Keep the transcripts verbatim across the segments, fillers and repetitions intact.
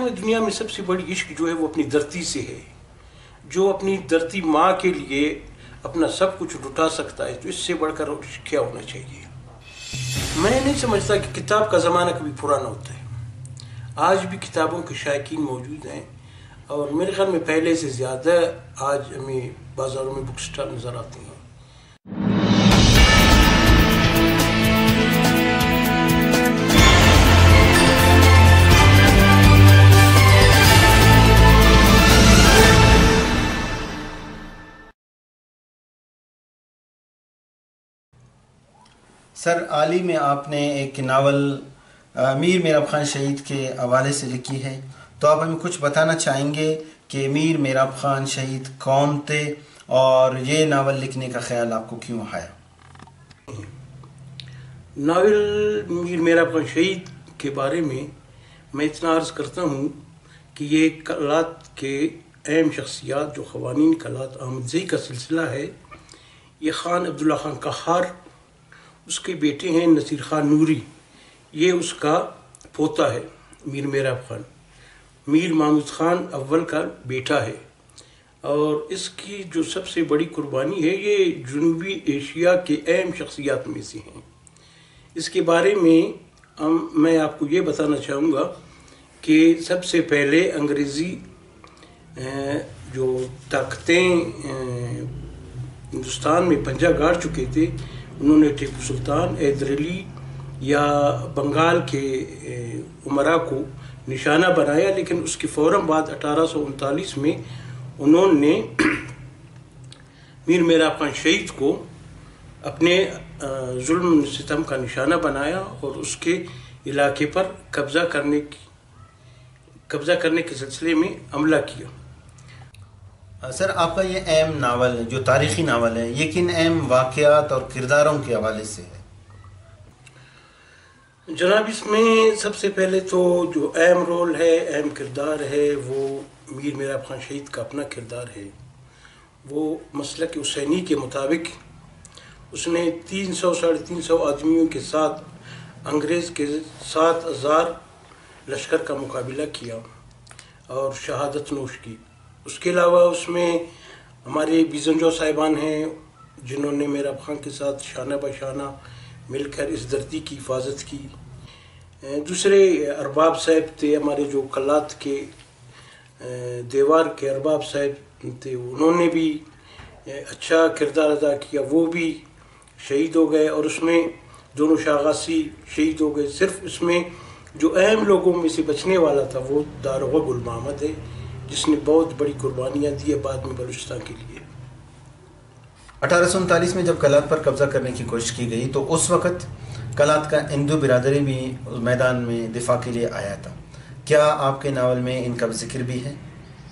میں دنیا میں سب سے بڑی عشق جو ہے وہ اپنی دھرتی سے ہے. جو اپنی دھرتی ماں کے لیے اپنا سب کچھ لٹا سکتا ہے تو اس سے بڑھ کر عشق کیا ہونا چاہیے. میں نہیں سمجھتا کہ کتاب کا زمانہ کبھی پرانا ہوتا ہے. آج بھی کتابوں کے شائقین موجود ہیں اور میرے خیال میں پہلے سے زیادہ آج ہمیں بازاروں میں بک سٹال نظر آتے ہیں. سر، حال ہی میں آپ نے ایک ناول میر میراب خان شہید کے حوالے سے لکھی ہے، تو آپ ہمیں کچھ بتانا چاہیں گے کہ میر میراب خان شہید کون تھے اور یہ ناول لکھنے کا خیال آپ کو کیوں آیا؟ ناول میر میراب خان شہید کے بارے میں میں اتنا عرض کرتا ہوں کہ یہ کلات کے اہم شخصیات جو قوانین کلات احمد زئی کا سلسلہ ہے. یہ خان عبداللہ خان قہار، اس کے بیٹے ہیں نصیر خان نوری، یہ اس کا پوتا ہے میر میراب خان. میر محمود خان اول کا بیٹا ہے اور اس کی جو سب سے بڑی قربانی ہے یہ جنوبی ایشیا کے اہم شخصیات میں سے ہیں. اس کے بارے میں میں آپ کو یہ بتانا چاہوں گا کہ سب سے پہلے انگریزی جو طاقتیں ہندوستان میں پنجہ گاڑ چکے تھے، انہوں نے ٹیپو سلطان، حیدر علی یا بنگال کے امراء کو نشانہ بنایا، لیکن اس کے فوراً بعد اٹھارہ سو انتالیس میں انہوں نے میر میراب خان شہید کو اپنے ظلم ستم کا نشانہ بنایا اور اس کے علاقے پر قبضہ کرنے کی قبضہ کرنے کے سلسلے میں حملہ کیا. سر، آپ کا یہ اہم ناول جو تاریخی ناول ہے یہ کن اہم واقعات اور کرداروں کے حوالے سے ہے؟ جناب، اس میں سب سے پہلے تو جو اہم رول ہے، اہم کردار ہے، وہ میر میراب خان شہید کا اپنا کردار ہے. وہ مسلک حسینی کے مطابق اس نے تین سو ساڑھے تین سو آدمیوں کے ساتھ انگریز کے سات ہزار لشکر کا مقابلہ کیا اور شہادت نوش کی. اس کے علاوہ اس میں ہمارے بیزنجو صاحبان ہیں جنہوں نے میراب خان کے ساتھ شانہ بہ شانہ مل کر اس دھرتی کی حفاظت کی. دوسرے ارباب صاحب تھے ہمارے جو کلات کے دیوار کے ارباب صاحب تھے، انہوں نے بھی اچھا کردار ادا کیا، وہ بھی شہید ہو گئے. اور اس میں دونوں شاغاسی شہید ہو گئے. صرف اس میں جو اہم لوگوں میں سے بچنے والا تھا وہ داروغہ گل محمد ہے، جس نے بہت بڑی قربانیاں دی ہے بعد میں بلوچستان کے لیے. اٹھارہ سو انتالیس میں جب کلات پر قبضہ کرنے کی کوشش کی گئی تو اس وقت کلات کا ہندو برادری بھی میدان میں دفاع کے لیے آیا تھا. کیا آپ کے ناول میں ان کا ذکر بھی ہے؟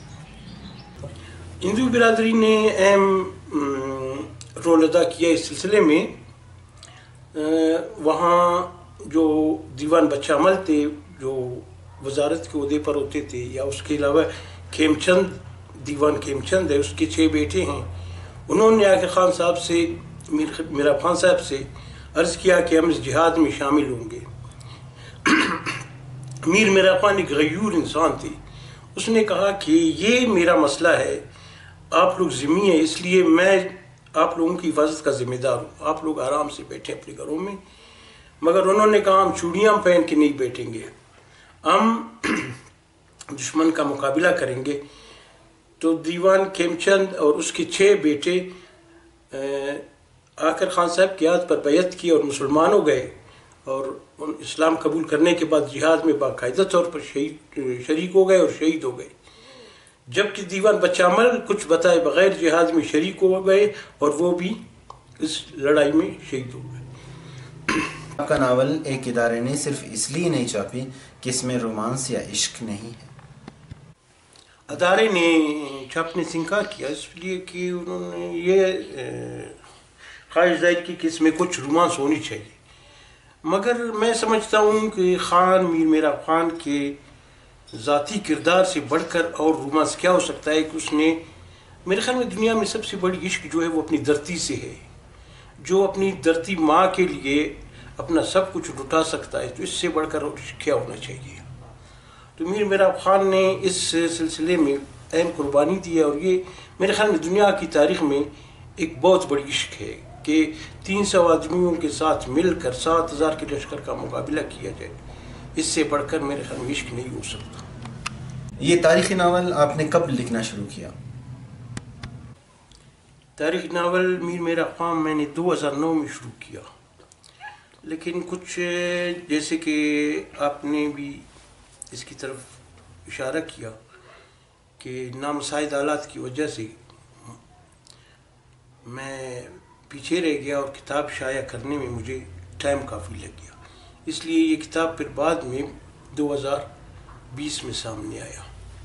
ہندو برادری نے اہم رول ادا کیا اس سلسلے میں. وہاں جو دیوان بچہ عمل تھے جو وزارت کے عہدے پر ہوتے تھے، یا اس کے علاوہ کھیم چند دیوان کھیم چند ہے، اس کے چھ بیٹے ہیں. انہوں نے آخر خان صاحب سے میر میراب خان صاحب سے عرض کیا کہ ہم اس جہاد میں شامل ہوں گے. میر میراب خان ایک غیور انسان تھے. اس نے کہا کہ یہ میرا مسئلہ ہے، آپ لوگ ذمہ ہیں، اس لیے میں آپ لوگوں کی حفاظت کا ذمہ دار ہوں، آپ لوگ آرام سے بیٹھیں اپنے گھروں میں. مگر انہوں نے کہا ہم چوڑیاں پہن کے نہیں بیٹھیں گے، ہم دشمن کا مقابلہ کریں گے. تو دیوان کھیم چند اور اس کے چھ بیٹے آخر خان صاحب کے ہاتھ پر بیعت کی اور مسلمان ہو گئے، اور اسلام قبول کرنے کے بعد جہاد میں باقاعدہ طور پر شہید شریک ہو گئے اور شہید ہو گئے. جبکہ دیوان بچہ عمل کچھ بتائے بغیر جہاد میں شریک ہو گئے اور وہ بھی اس لڑائی میں شہید ہو گئے. آپ کا ناول ایک ادارے نے صرف اس لیے نہیں چھاپی کہ اس میں رومانس یا عشق نہیں ہے. ادارے نے چھاپنے سے انکار کیا اس لیے کہ انہوں نے یہ خواہش ظاہر کی کہ اس میں کچھ رومانس ہونی چاہیے. مگر میں سمجھتا ہوں کہ خان میر میراب خان کے ذاتی کردار سے بڑھ کر اور رومانس کیا ہو سکتا ہے کہ اس نے، میرے خیال میں دنیا میں سب سے بڑی عشق جو ہے وہ اپنی دھرتی سے ہے. جو اپنی دھرتی ماں کے لیے اپنا سب کچھ لٹا سکتا ہے تو اس سے بڑھ کر عشق کیا ہونا چاہیے. تو میر میراب خان نے اس سلسلے میں اہم قربانی دی ہے، اور یہ میرے خیال میں دنیا کی تاریخ میں ایک بہت بڑی عشق ہے کہ تین سو آدمیوں کے ساتھ مل کر سات ہزار کے لشکر کا مقابلہ کیا جائے. اس سے بڑھ کر میرے خیال میں عشق نہیں ہو سکتا. یہ تاریخی ناول آپ نے کب لکھنا شروع کیا؟ تاریخی ناول میر میراب خان میں نے دو ہزار نو میں شروع کیا، لیکن کچھ جیسے کہ آپ نے بھی اس کی طرف اشارہ کیا کہ نامساعد حالات کی وجہ سے میں پیچھے رہ گیا اور کتاب شائع کرنے میں مجھے ٹائم کافی لگ گیا، اس لیے یہ کتاب پھر بعد میں دو ہزار بیس میں سامنے آیا.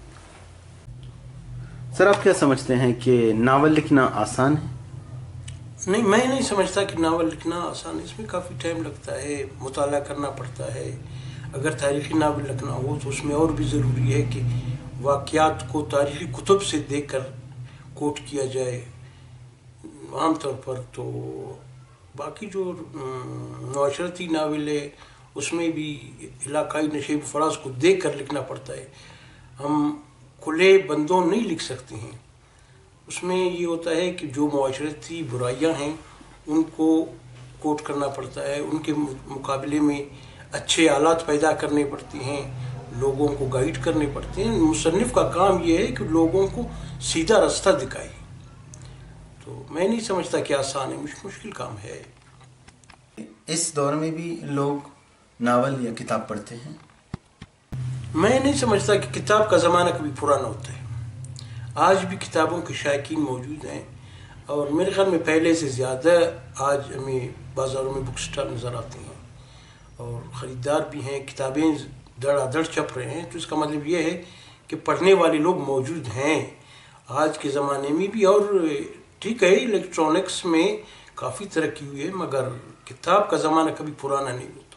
سر آپ کیا سمجھتے ہیں کہ ناول لکھنا آسان ہے؟ نہیں، میں نہیں سمجھتا کہ ناول لکھنا آسان ہے. اس میں کافی ٹائم لگتا ہے، مطالعہ کرنا پڑتا ہے. اگر تاریخی ناول لکھنا ہو تو اس میں اور بھی ضروری ہے کہ واقعات کو تاریخی کتب سے دیکھ کر کوٹ کیا جائے. عام طور پر تو باقی جو معاشرتی ناول ہے اس میں بھی علاقائی نشیب و فراز کو دیکھ کر لکھنا پڑتا ہے. ہم کھلے بندوں نہیں لکھ سکتے ہیں. اس میں یہ ہوتا ہے کہ جو معاشرتی برائیاں ہیں ان کو کوٹ کرنا پڑتا ہے، ان کے مقابلے میں اچھے حالات پیدا کرنے پڑتے ہیں، لوگوں کو گائیڈ کرنے پڑتے ہیں. مصنف کا کام یہ ہے کہ لوگوں کو سیدھا راستہ دکھائے. تو میں نہیں سمجھتا کہ آسان ہے، مشکل کام ہے. اس دور میں بھی لوگ ناول یا کتاب پڑھتے ہیں؟ میں نہیں سمجھتا کہ کتاب کا زمانہ کبھی پرانا ہوتا ہے. آج بھی کتابوں کے شائقین موجود ہیں، اور میرے خیال میں پہلے سے زیادہ آج ہمیں بازاروں میں بک سٹال نظر آتے ہیں اور خریدار بھی ہیں. کتابیں دڑا دڑ چھپ رہے ہیں، تو اس کا مطلب یہ ہے کہ پڑھنے والے لوگ موجود ہیں آج کے زمانے میں بھی. اور ٹھیک ہے، الیکٹرانکس میں کافی ترقی ہوئی ہے، مگر کتاب کا زمانہ کبھی پرانا نہیں ہوتا.